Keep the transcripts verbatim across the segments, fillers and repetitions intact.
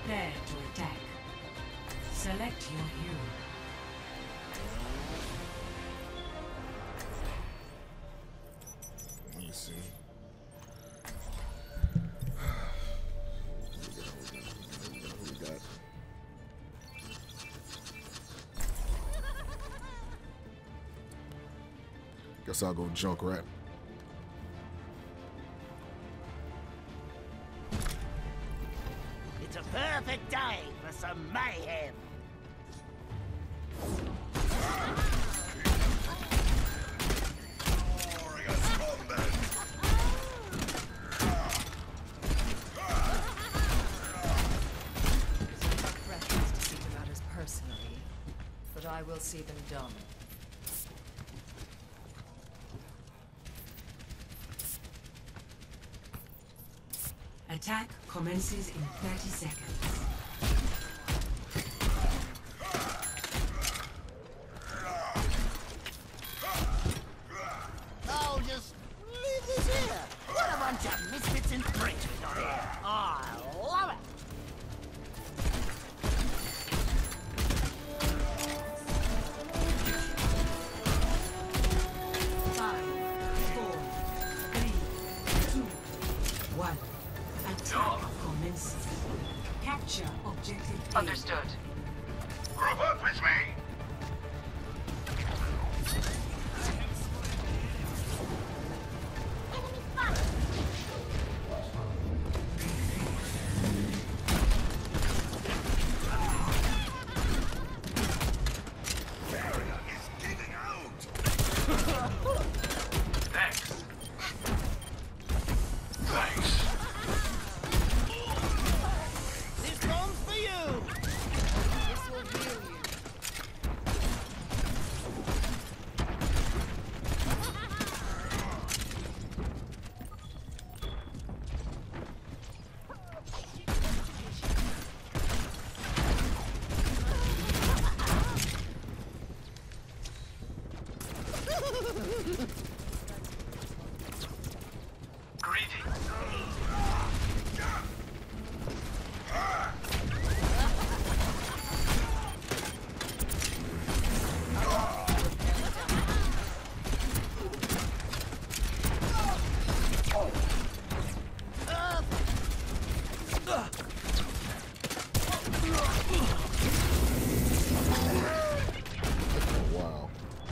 Prepare to attack. Select your hero. Let me see. Who we got? Who we got? Guess I'll go Junkrat. It's a perfect day for some mayhem. Personally, but I will see them done. Attack commences in thirty seconds. Oh, just leave this here. What a bunch of misfits and freaks we got here. I love it. Capture objective A. Understood. Group up with me! Barrier is giving out! Thanks. Thanks. Wow.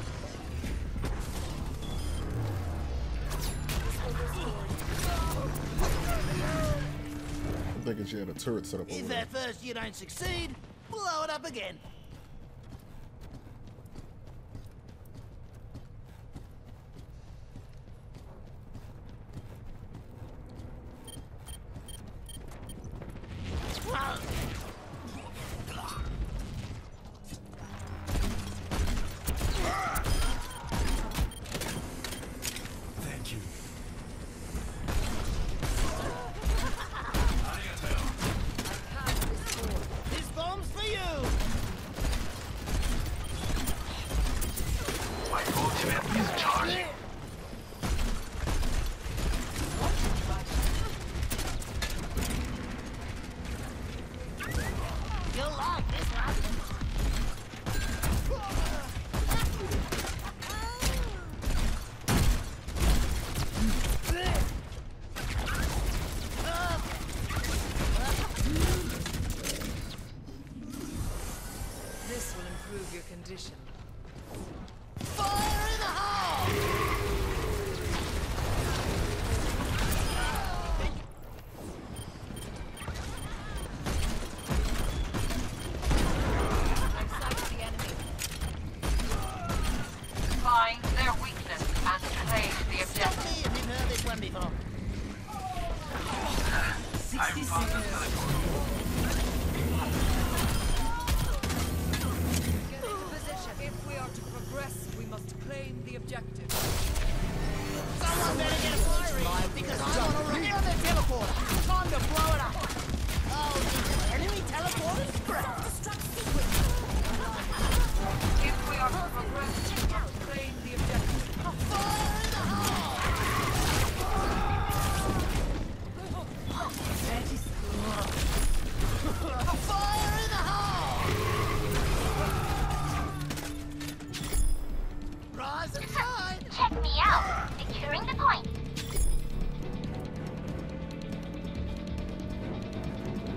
I'm thinking she had a turret set up over If there. at first you don't succeed, blow it up again. Thank you. This bomb's for you! My ultimate is charging. You'll like this one. This will improve your condition. Fire in the hole! Find their weakness and play the objective. Stop me if you've heard this one before. sixty seconds. Get into position. If we are to progress, we must claim the objective. Someone better get a firing because I want to repair their teleporter. Time to blow it up. Oh, the enemy teleporters? Great. Destruct sequence. If we are to progress, Check out. Claim the objective. Fire in the hole! thirty seconds.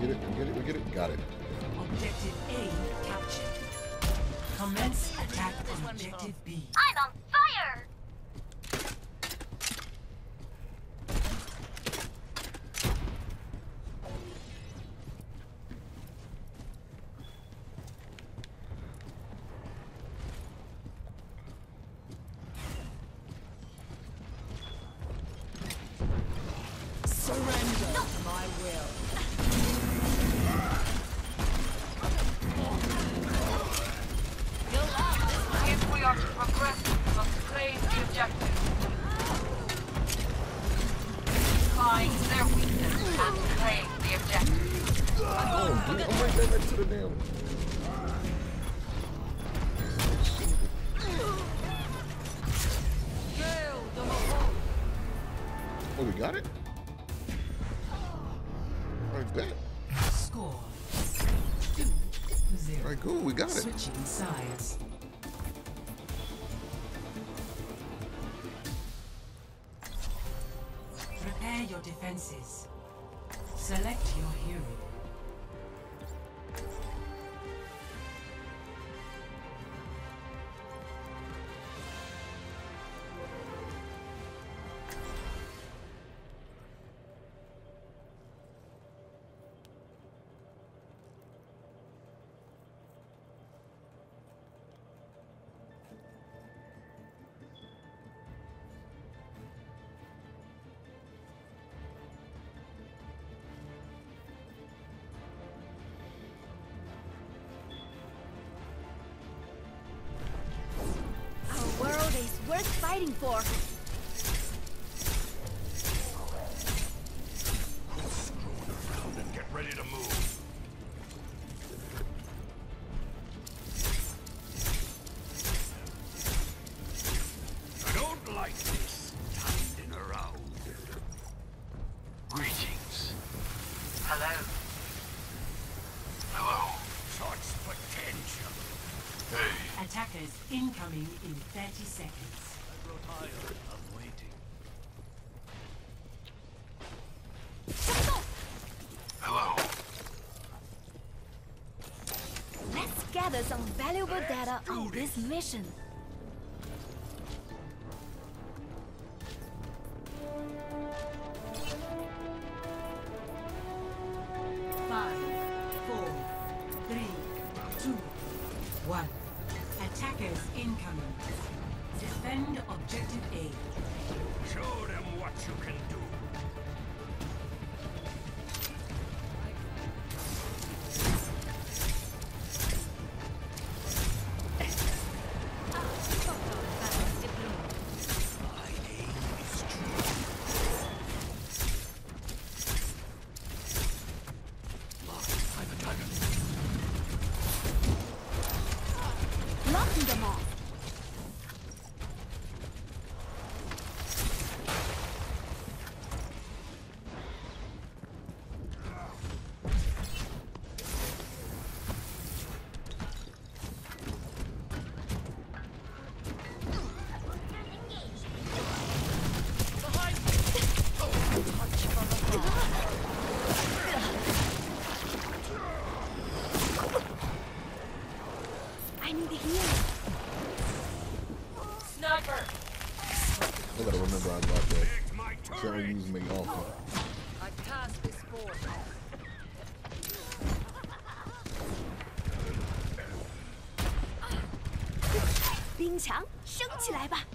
get it, we get it, we get it. Got it. Objective A captured. Commence attack on objective B. I'm on fire! Surrender to my will. If we are to progress, we must claim the objective. Find their weakness and claim the objective. Oh, dude, I'm right there next to the damn. Oh, we got it? Alright, bet. Score two zero. Alright, cool, we got it. Switching sides. Prepare your defenses. Select your hero. Our world is worth fighting for. Around and get ready to move. I don't like this. Standing around. Greetings. Hello. Hello. Such potential. Hey. Attackers incoming in thirty seconds. I grow tired of waiting. Hello. Let's gather some valuable data on this mission. Five, four, three, two, one. Attackers incoming. Defend objective A. Show them what you can do. My aim is true. Locked by the dragon. Locking them off. I need to heal. Sniper! I gotta remember I got that. It's my So I turn. use me often. I cast this forth. 冰墙升起来吧！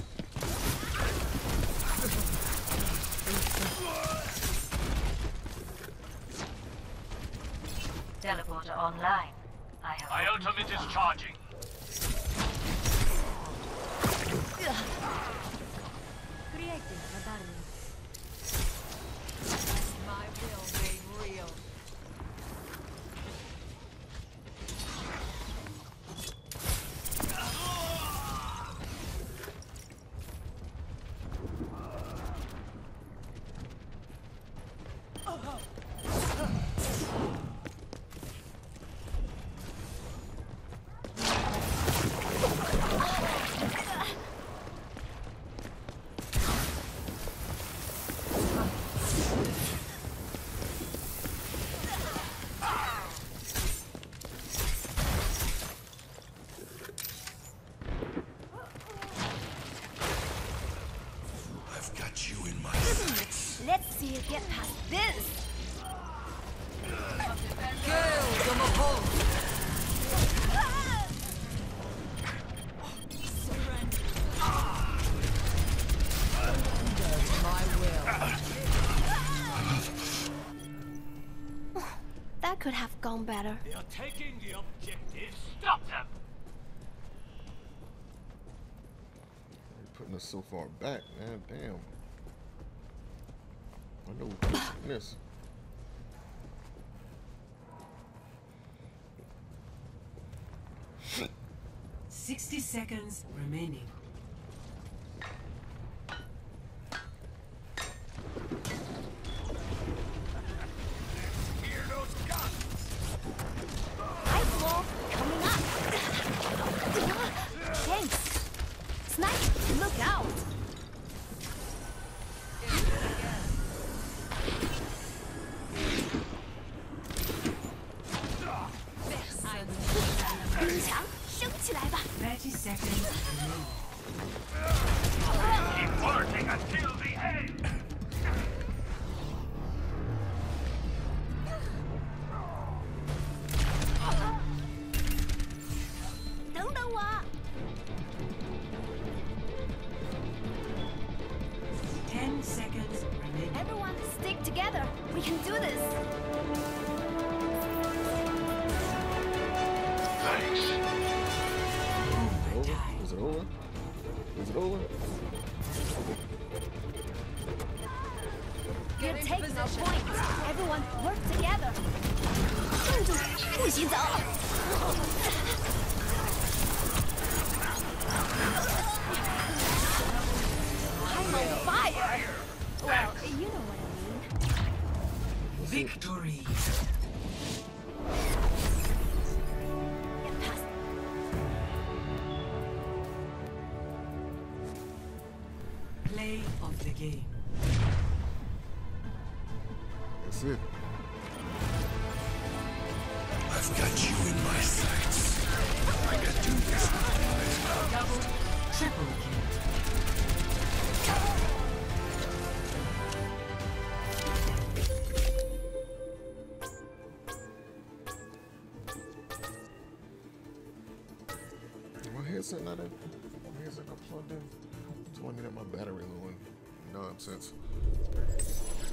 Teleporter online. I have My ultimate is charging. Creating a barrier. My will made real. could have gone better. They are taking the objective. Stop them! They're putting us so far back, man. Damn. I know we're pushing this. Sixty seconds remaining. Hear those guns! Ice wall coming up. Thanks. Snipe, look out. Thirty seconds remaining. Keep working until the end! Ten seconds remaining. Everyone stick together. We can do this. Over? Is it over? Is it over? You're taking our point. Everyone work together. 站住，不许走。I'm on fire. Well, you know what I mean. Victory. Get past. Play of the game. That's it. I've got you in my sights. I can do this with my eyes now. Double, triple kill. My headset not in. My headset not plugged in. So I need my battery low and nonsense.